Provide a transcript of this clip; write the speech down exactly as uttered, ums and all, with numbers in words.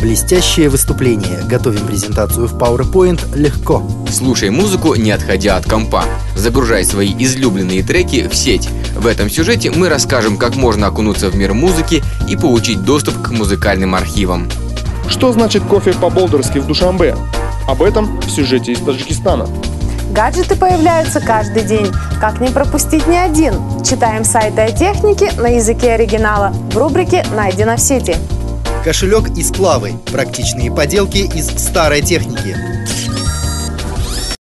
Блестящее выступление. Готовим презентацию в PowerPoint легко. Слушай музыку, не отходя от компа. Загружай свои излюбленные треки в сеть. В этом сюжете мы расскажем, как можно окунуться в мир музыки и получить доступ к музыкальным архивам. Что значит кофе по-болдерски в Душанбе? Об этом в сюжете из Таджикистана. Гаджеты появляются каждый день. Как не пропустить ни один? Читаем сайты о технике на языке оригинала в рубрике «Найдено в сети». Кошелек из Клавы. Практичные поделки из старой техники.